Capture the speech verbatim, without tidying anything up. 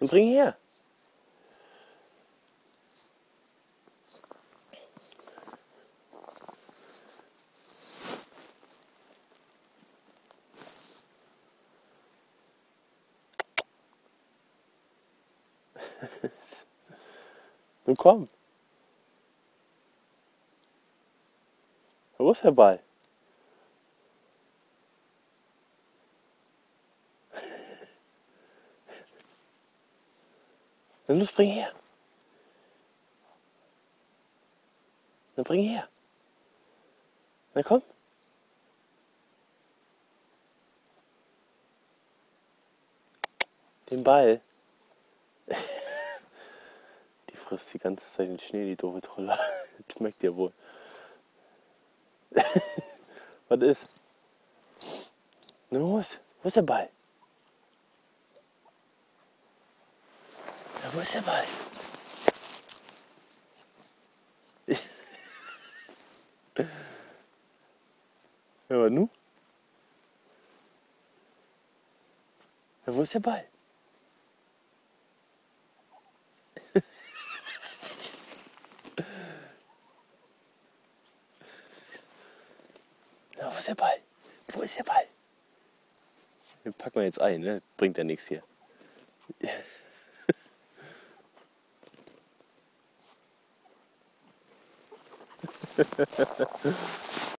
Dann bring ihn her. Nun komm. Wo ist der Ball? Dann los, bring ihn her. Dann bring ihn her. Na komm. Den Ball. Die frisst die ganze Zeit den Schnee, die doofe Trolle. Schmeckt dir wohl. Was ist? Na los, wo ist der Ball? Ja, wo ist der Ball? Ja, aber nu? Ja, wo ist der Ball? Ja, wo ist der Ball? Wo ist der Ball? Den packen wir jetzt ein, ne? Bringt ja nichts hier.